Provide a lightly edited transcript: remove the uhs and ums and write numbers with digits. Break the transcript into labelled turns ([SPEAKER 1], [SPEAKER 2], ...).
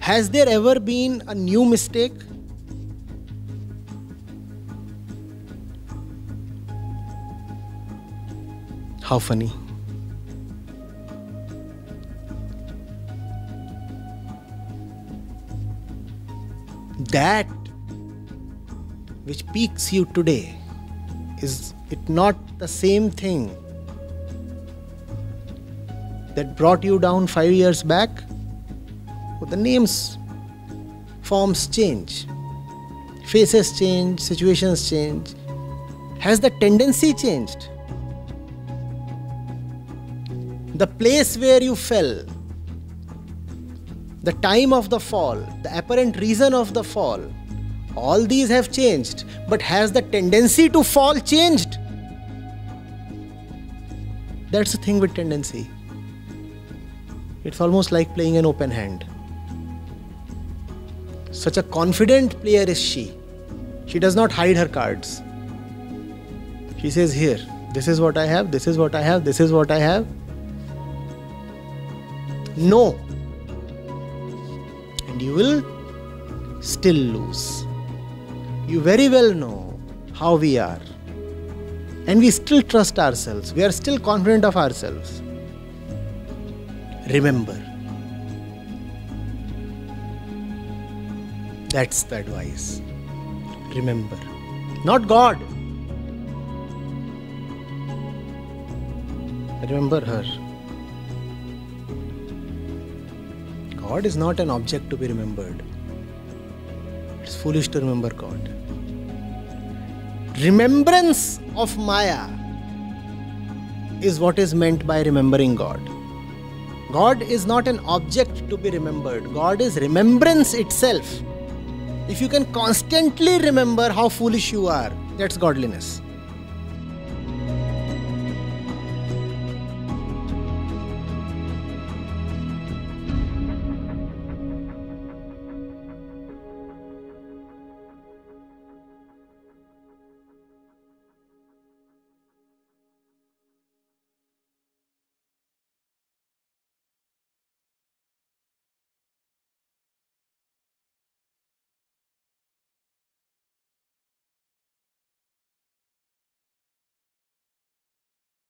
[SPEAKER 1] Has there ever been a new mistake? How funny. That which piques you today, is it not the same thing that brought you down 5 years back? The names, forms change, faces change, situations change. Has the tendency changed? The place where you fell, the time of the fall, the apparent reason of the fall, all these have changed. But has the tendency to fall changed? That's the thing with tendency. It's almost like playing an open hand. Such a confident player is she. She does not hide her cards. She says, here, this is what I have, this is what I have, this is what I have. No. And you will still lose. You very well know how we are. And we still trust ourselves. We are still confident of ourselves. Remember. That's the advice. Remember. Not God. Remember her. God is not an object to be remembered. It's foolish to remember God. Remembrance of Maya is what is meant by remembering God. God is not an object to be remembered. God is remembrance itself. If you can constantly remember how foolish you are, that's godliness.